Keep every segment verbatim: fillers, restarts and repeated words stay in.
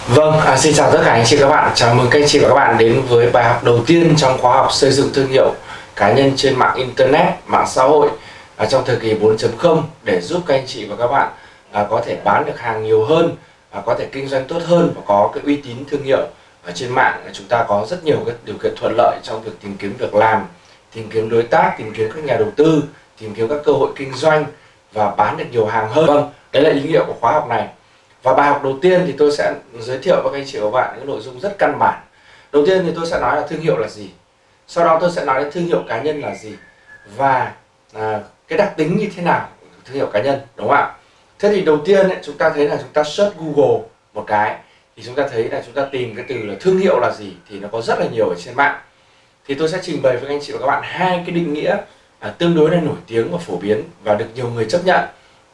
Vâng, à, xin chào tất cả anh chị và các bạn. Chào mừng các anh chị và các bạn đến với bài học đầu tiên trong khóa học xây dựng thương hiệu cá nhân trên mạng Internet, mạng xã hội à, trong thời kỳ bốn chấm không để giúp các anh chị và các bạn à, có thể bán được hàng nhiều hơn, à, có thể kinh doanh tốt hơn và có cái uy tín thương hiệu ở trên mạng. Chúng ta có rất nhiều cái điều kiện thuận lợi trong việc tìm kiếm việc làm, tìm kiếm đối tác, tìm kiếm các nhà đầu tư, tìm kiếm các cơ hội kinh doanh và bán được nhiều hàng hơn. Vâng, đấy là ý nghĩa của khóa học này. Và bài học đầu tiên thì tôi sẽ giới thiệu với các anh chị và các bạn những nội dung rất căn bản. Đầu tiên thì tôi sẽ nói là thương hiệu là gì. Sau đó tôi sẽ nói đến thương hiệu cá nhân là gì và à, cái đặc tính như thế nào của thương hiệu cá nhân, đúng không ạ? Thế thì đầu tiên ấy, chúng ta thấy là chúng ta search Google một cái thì chúng ta thấy là chúng ta tìm cái từ là thương hiệu là gì thì nó có rất là nhiều ở trên mạng. Thì tôi sẽ trình bày với các anh chị và các bạn hai cái định nghĩa à, tương đối là nổi tiếng và phổ biến và được nhiều người chấp nhận.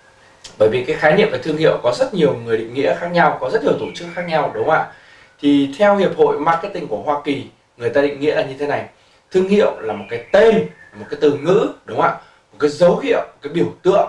Bởi vì cái khái niệm về thương hiệu có rất nhiều người định nghĩa khác nhau, có rất nhiều tổ chức khác nhau, đúng không ạ? Thì theo Hiệp hội Marketing của Hoa Kỳ, người ta định nghĩa là như thế này. Thương hiệu là một cái tên, một cái từ ngữ, đúng không ạ? Một cái dấu hiệu, một cái biểu tượng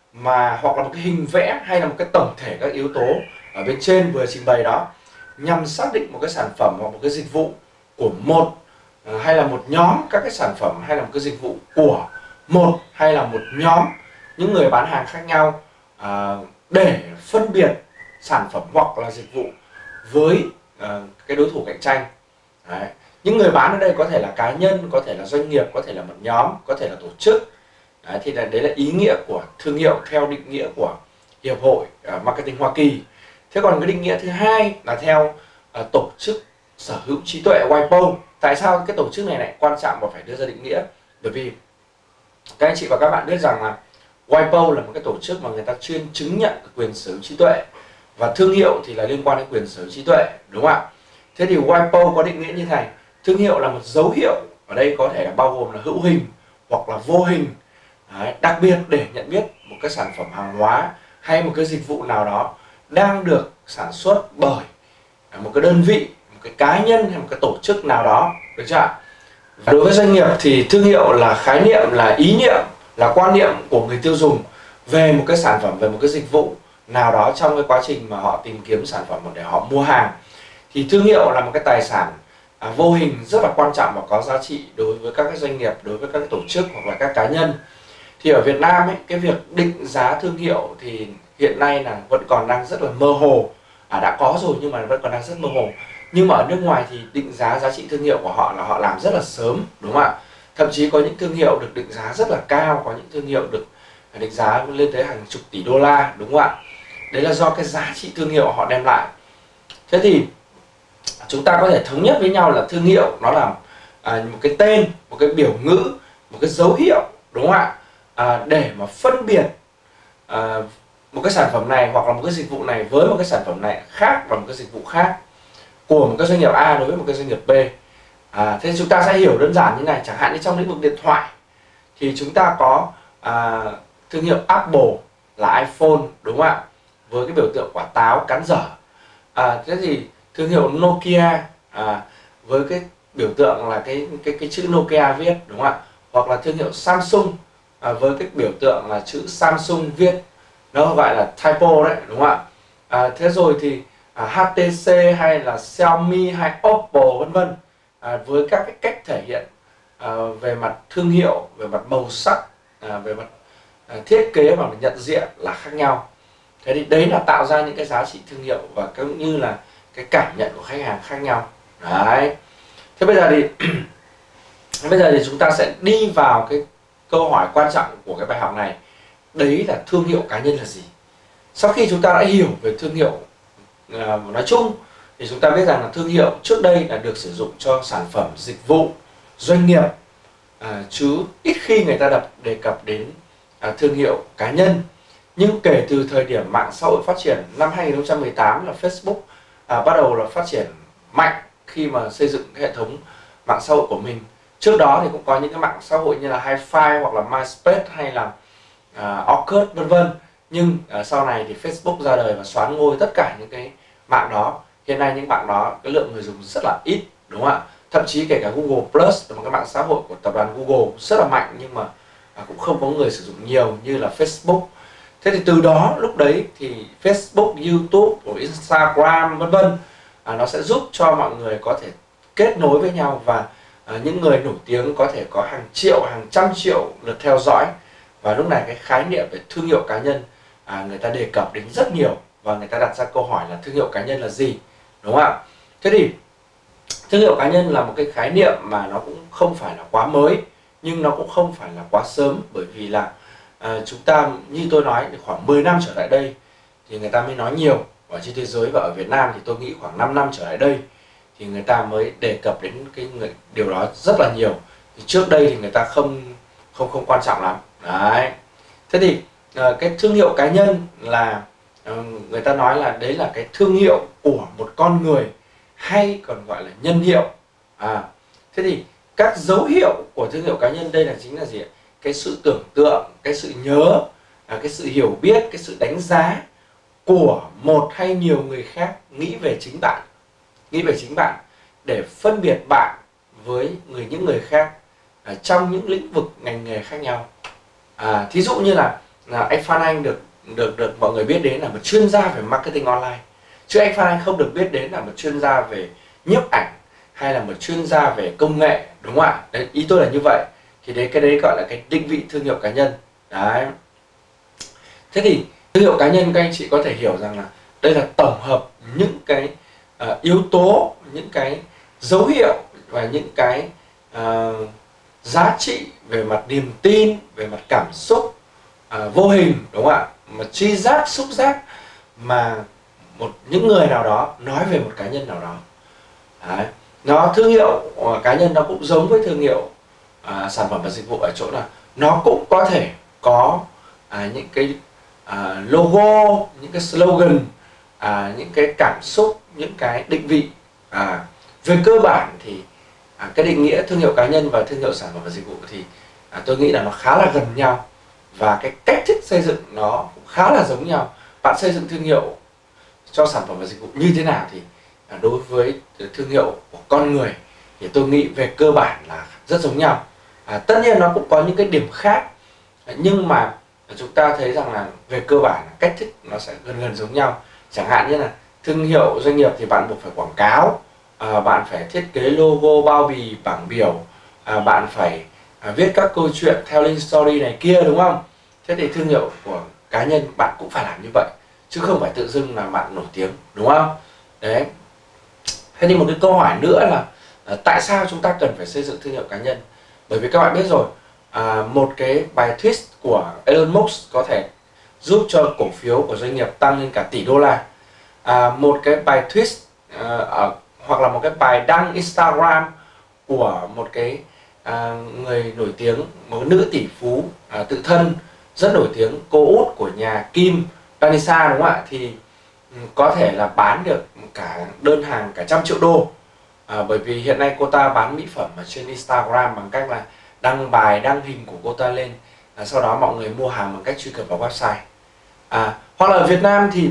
mà hoặc là một cái hình vẽ hay là một cái tổng thể các yếu tố ở bên trên vừa trình bày đó nhằm xác định một cái sản phẩm hoặc một cái dịch vụ của một hay là một nhóm các cái sản phẩm hay là một cái dịch vụ của một hay là một nhóm những người bán hàng khác nhau, À, để phân biệt sản phẩm hoặc là dịch vụ với à, cái đối thủ cạnh tranh. Đấy. Những người bán ở đây có thể là cá nhân, có thể là doanh nghiệp, có thể là một nhóm, có thể là tổ chức. Đấy, thì là, đấy là ý nghĩa của thương hiệu theo định nghĩa của Hiệp hội uh, Marketing Hoa Kỳ. Thế còn cái định nghĩa thứ hai là theo uh, tổ chức sở hữu trí tuệ vê i pê ô. Tại sao cái tổ chức này lại quan trọng và phải đưa ra định nghĩa? Bởi vì các anh chị và các bạn biết rằng là vê i pê ô là một cái tổ chức mà người ta chuyên chứng nhận quyền sở hữu trí tuệ và thương hiệu thì là liên quan đến quyền sở hữu trí tuệ, đúng không ạ? Thế thì vê i pê ô có định nghĩa như thế này: thương hiệu là một dấu hiệu, ở đây có thể là bao gồm là hữu hình hoặc là vô hình, đấy, đặc biệt để nhận biết một cái sản phẩm hàng hóa hay một cái dịch vụ nào đó đang được sản xuất bởi một cái đơn vị, một cái cá nhân hay một cái tổ chức nào đó, được chưa ạ? Đối với doanh nghiệp thì thương hiệu là khái niệm, là ý niệm, là quan niệm của người tiêu dùng về một cái sản phẩm, về một cái dịch vụ nào đó trong cái quá trình mà họ tìm kiếm sản phẩm để họ mua hàng. Thì thương hiệu là một cái tài sản à, vô hình rất là quan trọng và có giá trị đối với các cái doanh nghiệp, đối với các cái tổ chức hoặc là các cá nhân. Thì ở Việt Nam ấy, cái việc định giá thương hiệu thì hiện nay là vẫn còn đang rất là mơ hồ. À, đã có rồi nhưng mà vẫn còn đang rất mơ hồ. Nhưng mà ở nước ngoài thì định giá giá trị thương hiệu của họ là họ làm rất là sớm, đúng không ạ? Thậm chí có những thương hiệu được định giá rất là cao, có những thương hiệu được định giá lên tới hàng chục tỷ đô la, đúng không ạ? Đấy là do cái giá trị thương hiệu họ đem lại. Thế thì chúng ta có thể thống nhất với nhau là thương hiệu nó là à, một cái tên, một cái biểu ngữ, một cái dấu hiệu, đúng không ạ? À, để mà phân biệt à, một cái sản phẩm này hoặc là một cái dịch vụ này với một cái sản phẩm này khác và một cái dịch vụ khác của một cái doanh nghiệp A đối với một cái doanh nghiệp B. À, thế chúng ta sẽ hiểu đơn giản như này, chẳng hạn như trong lĩnh vực điện thoại thì chúng ta có à, thương hiệu Apple là iPhone, đúng không ạ? Với cái biểu tượng quả táo cắn dở. À, thế thì thương hiệu Nokia à, với cái biểu tượng là cái cái cái chữ Nokia viết, đúng không ạ? Hoặc là thương hiệu Samsung à, với cái biểu tượng là chữ Samsung viết, nó gọi là typo đấy, đúng không ạ? À, thế rồi thì à, hát tê xê hay là Xiaomi hay Oppo vân vân. À, với các cái cách thể hiện à, về mặt thương hiệu, về mặt màu sắc, à, về mặt à, thiết kế và nhận diện là khác nhau. Thế thì đấy là tạo ra những cái giá trị thương hiệu và cũng như là cái cảm nhận của khách hàng khác nhau. Đấy. Thế bây giờ thì bây giờ thì chúng ta sẽ đi vào cái câu hỏi quan trọng của cái bài học này. Đấy là thương hiệu cá nhân là gì? Sau khi chúng ta đã hiểu về thương hiệu à, nói chung thì chúng ta biết rằng là thương hiệu trước đây là được sử dụng cho sản phẩm, dịch vụ, doanh nghiệp, à, chứ ít khi người ta đập đề cập đến à, thương hiệu cá nhân. Nhưng kể từ thời điểm mạng xã hội phát triển năm hai nghìn không trăm mười tám là Facebook à, bắt đầu là phát triển mạnh khi mà xây dựng cái hệ thống mạng xã hội của mình. Trước đó thì cũng có những cái mạng xã hội như là Hi-Fi hoặc là MySpace hay là à, Orkut vân vân. Nhưng à, sau này thì Facebook ra đời và xoán ngôi tất cả những cái mạng đó. Hiện nay những bạn đó cái lượng người dùng rất là ít, đúng không ạ? Thậm chí kể cả Google Plus là một cái mạng xã hội của tập đoàn Google rất là mạnh nhưng mà à, cũng không có người sử dụng nhiều như là Facebook. Thế thì từ đó lúc đấy thì Facebook, YouTube, Instagram vân vân à, nó sẽ giúp cho mọi người có thể kết nối với nhau, và à, những người nổi tiếng có thể có hàng triệu, hàng trăm triệu lượt theo dõi. Và lúc này cái khái niệm về thương hiệu cá nhân à, người ta đề cập đến rất nhiều, và người ta đặt ra câu hỏi là thương hiệu cá nhân là gì, đúng không ạ? Thế thì thương hiệu cá nhân là một cái khái niệm mà nó cũng không phải là quá mới, nhưng nó cũng không phải là quá sớm, bởi vì là à, chúng ta, như tôi nói, khoảng mười năm trở lại đây thì người ta mới nói nhiều. Ở trên thế giới và ở Việt Nam thì tôi nghĩ khoảng năm năm trở lại đây thì người ta mới đề cập đến cái người, điều đó rất là nhiều. Thì trước đây thì người ta không không không quan trọng lắm. Đấy. Thế thì à, cái thương hiệu cá nhân là à, người ta nói là đấy là cái thương hiệu của một con người, hay còn gọi là nhân hiệu. À, thế thì các dấu hiệu của thương hiệu cá nhân đây là chính là gì ạ? Cái sự tưởng tượng, cái sự nhớ, à, cái sự hiểu biết, cái sự đánh giá của một hay nhiều người khác nghĩ về chính bạn, nghĩ về chính bạn để phân biệt bạn với người những người khác à, trong những lĩnh vực ngành nghề khác nhau. À, thí dụ như là, là anh Phan Anh được được được mọi người biết đến là một chuyên gia về marketing online, chứ anh Phan Anh không được biết đến là một chuyên gia về nhiếp ảnh hay là một chuyên gia về công nghệ, đúng không ạ? Đấy, ý tôi là như vậy. Thì đấy, cái đấy gọi là cái định vị thương hiệu cá nhân. Đấy. Thế thì thương hiệu cá nhân các anh chị có thể hiểu rằng là đây là tổng hợp những cái uh, yếu tố, những cái dấu hiệu và những cái uh, giá trị về mặt niềm tin, về mặt cảm xúc uh, vô hình, đúng không ạ? Mà tri giác, xúc giác mà một những người nào đó nói về một cá nhân nào đó. Đấy. Nó thương hiệu uh, cá nhân nó cũng giống với thương hiệu uh, sản phẩm và dịch vụ ở chỗ là nó cũng có thể có uh, những cái uh, logo, những cái slogan, uh, những cái cảm xúc, những cái định vị. Uh, về cơ bản thì uh, cái định nghĩa thương hiệu cá nhân và thương hiệu sản phẩm và dịch vụ thì uh, tôi nghĩ là nó khá là gần nhau, và cái cách thức xây dựng nó cũng khá là giống nhau. Bạn xây dựng thương hiệu cho sản phẩm và dịch vụ như thế nào thì đối với thương hiệu của con người thì tôi nghĩ về cơ bản là rất giống nhau. À, tất nhiên nó cũng có những cái điểm khác, nhưng mà chúng ta thấy rằng là về cơ bản cách thức nó sẽ gần gần giống nhau. Chẳng hạn như là thương hiệu doanh nghiệp thì bạn buộc phải quảng cáo, à, bạn phải thiết kế logo, bao bì, bảng biểu, à, bạn phải à, viết các câu chuyện telling story này kia, đúng không? Thế thì thương hiệu của cá nhân bạn cũng phải làm như vậy, chứ không phải tự dưng là bạn nổi tiếng, đúng không? Đấy. Thế thì một cái câu hỏi nữa là à, tại sao chúng ta cần phải xây dựng thương hiệu cá nhân? Bởi vì các bạn biết rồi, à, một cái bài twist của Elon Musk có thể giúp cho cổ phiếu của doanh nghiệp tăng lên cả tỷ đô la. À, một cái bài twist à, à, hoặc là một cái bài đăng Instagram của một cái à, người nổi tiếng, một nữ tỷ phú à, tự thân rất nổi tiếng, cô út của nhà Kim Vanessa, đúng không ạ? Thì có thể là bán được cả đơn hàng cả trăm triệu đô, à, bởi vì hiện nay cô ta bán mỹ phẩm ở trên Instagram bằng cách là đăng bài, đăng hình của cô ta lên, à, sau đó mọi người mua hàng bằng cách truy cập vào website. À, hoặc là ở Việt Nam thì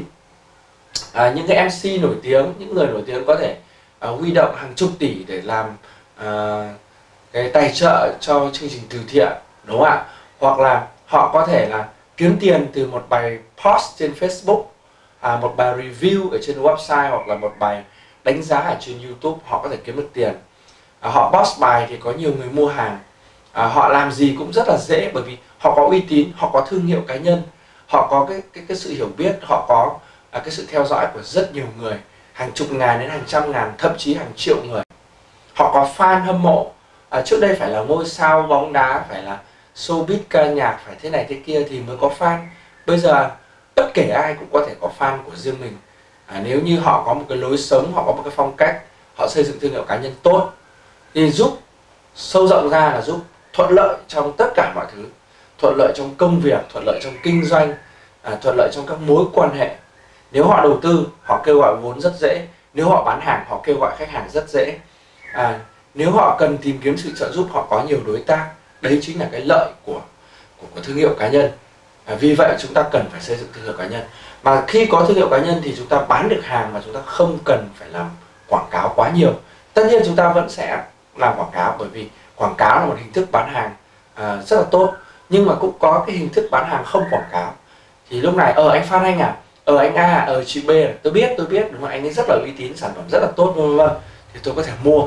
à, những cái em xê nổi tiếng, những người nổi tiếng có thể à, huy động hàng chục tỷ để làm à, cái tài trợ cho chương trình từ thiện, đúng không ạ? Hoặc là họ có thể là kiếm tiền từ một bài post trên Facebook, à, một bài review ở trên website, hoặc là một bài đánh giá ở trên YouTube, họ có thể kiếm được tiền. À, họ post bài thì có nhiều người mua hàng. À, họ làm gì cũng rất là dễ, bởi vì họ có uy tín, họ có thương hiệu cá nhân, họ có cái cái, cái sự hiểu biết, họ có à, cái sự theo dõi của rất nhiều người, hàng chục ngàn đến hàng trăm ngàn, thậm chí hàng triệu người. Họ có fan hâm mộ. À, trước đây phải là ngôi sao bóng đá, phải là showbiz ca nhạc, phải thế này thế kia thì mới có fan. Bây giờ bất kể ai cũng có thể có fan của riêng mình, à, nếu như họ có một cái lối sống, họ có một cái phong cách, họ xây dựng thương hiệu cá nhân tốt thì giúp sâu rộng ra là giúp thuận lợi trong tất cả mọi thứ, thuận lợi trong công việc, thuận lợi trong kinh doanh, à, thuận lợi trong các mối quan hệ. Nếu họ đầu tư, họ kêu gọi vốn rất dễ. Nếu họ bán hàng, họ kêu gọi khách hàng rất dễ. À, nếu họ cần tìm kiếm sự trợ giúp, họ có nhiều đối tác. Đấy chính là cái lợi của của, của thương hiệu cá nhân. À, vì vậy chúng ta cần phải xây dựng thương hiệu cá nhân. Mà khi có thương hiệu cá nhân thì chúng ta bán được hàng mà chúng ta không cần phải làm quảng cáo quá nhiều. Tất nhiên chúng ta vẫn sẽ làm quảng cáo, bởi vì quảng cáo là một hình thức bán hàng à, rất là tốt, nhưng mà cũng có cái hình thức bán hàng không quảng cáo. Thì lúc này, ờ anh Phan Anh à, ở anh A, ở chị B, tôi biết tôi biết đúng không, anh ấy rất là uy tín, sản phẩm rất là tốt vân vân, thì tôi có thể mua.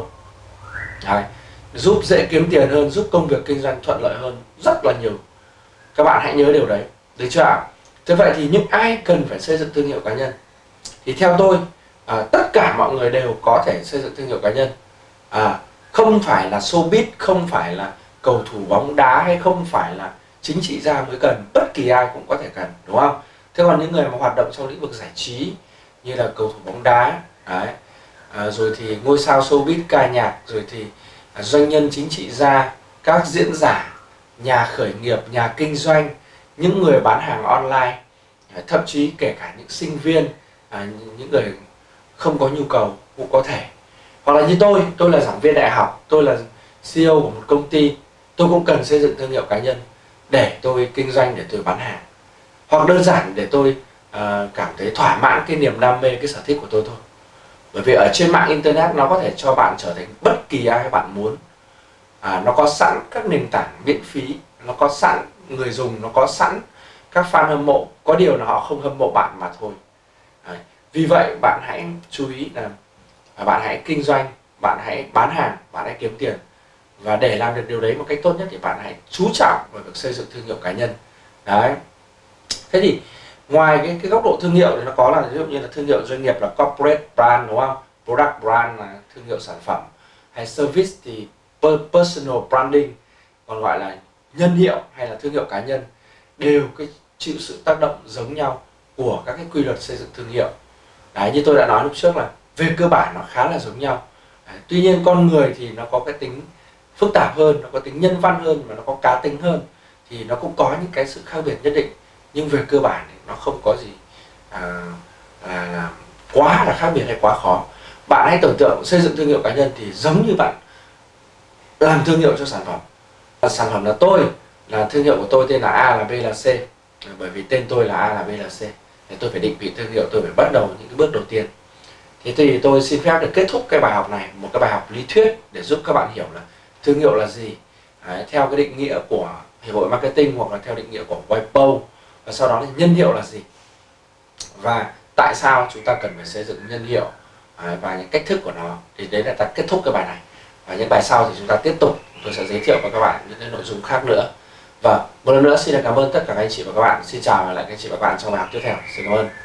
Đấy, giúp dễ kiếm tiền hơn, giúp công việc kinh doanh thuận lợi hơn rất là nhiều. Các bạn hãy nhớ điều đấy, được chưa ạ? Thế vậy thì những ai cần phải xây dựng thương hiệu cá nhân? Thì theo tôi, à, tất cả mọi người đều có thể xây dựng thương hiệu cá nhân. À, không phải là showbiz, không phải là cầu thủ bóng đá, hay không phải là chính trị gia mới cần, bất kỳ ai cũng có thể cần, đúng không? Thế còn những người mà hoạt động trong lĩnh vực giải trí như là cầu thủ bóng đá, đấy, à, rồi thì ngôi sao showbiz, ca nhạc, rồi thì à, doanh nhân, chính trị gia, các diễn giả, nhà khởi nghiệp, nhà kinh doanh, những người bán hàng online, à, thậm chí kể cả những sinh viên, à, những người không có nhu cầu cũng có thể. Hoặc là như tôi, tôi là giảng viên đại học, tôi là xê e ô của một công ty, tôi cũng cần xây dựng thương hiệu cá nhân để tôi kinh doanh, để tôi bán hàng, hoặc đơn giản để tôi uh, cảm thấy thỏa mãn cái niềm đam mê, cái sở thích của tôi thôi. Bởi vì ở trên mạng internet nó có thể cho bạn trở thành bất kỳ ai bạn muốn. À, nó có sẵn các nền tảng miễn phí, nó có sẵn người dùng, nó có sẵn các fan hâm mộ, có điều là họ không hâm mộ bạn mà thôi. Đấy. Vì vậy bạn hãy chú ý là bạn hãy kinh doanh, bạn hãy bán hàng, bạn hãy kiếm tiền. Và để làm được điều đấy một cách tốt nhất thì bạn hãy chú trọng vào việc xây dựng thương hiệu cá nhân. Đấy. Thế thì ngoài cái, cái góc độ thương hiệu thì nó có là ví dụ như là thương hiệu doanh nghiệp là corporate brand, đúng không? Product brand là thương hiệu sản phẩm, hay service thì personal branding, còn gọi là nhân hiệu hay là thương hiệu cá nhân, đều cái chịu sự tác động giống nhau của các cái quy luật xây dựng thương hiệu. Đấy, như tôi đã nói lúc trước là về cơ bản nó khá là giống nhau. Đấy, tuy nhiên con người thì nó có cái tính phức tạp hơn, nó có tính nhân văn hơn và nó có cá tính hơn, thì nó cũng có những cái sự khác biệt nhất định, nhưng về cơ bản thì nó không có gì à, là, là quá là khác biệt hay quá khó. Bạn hãy tưởng tượng xây dựng thương hiệu cá nhân thì giống như bạn làm thương hiệu cho sản phẩm. Sản phẩm là tôi, là thương hiệu của tôi tên là A, là B, là C, bởi vì tên tôi là A, là B, là C, thì tôi phải định vị thương hiệu, tôi phải bắt đầu những cái bước đầu tiên. Thế thì tôi xin phép được kết thúc cái bài học này, một cái bài học lý thuyết để giúp các bạn hiểu là thương hiệu là gì. Đấy, theo cái định nghĩa của Hiệp hội Marketing hoặc là theo định nghĩa của WIPO, và sau đó là nhân hiệu là gì, và tại sao chúng ta cần phải xây dựng nhân hiệu, đấy, và những cách thức của nó. Thì đấy là ta kết thúc cái bài này, và những bài sau thì chúng ta tiếp tục, tôi sẽ giới thiệu với các bạn những cái nội dung khác nữa. Và một lần nữa xin cảm ơn tất cả các anh chị và các bạn. Xin chào và lại các anh chị và các bạn trong bài học tiếp theo. Xin cảm ơn.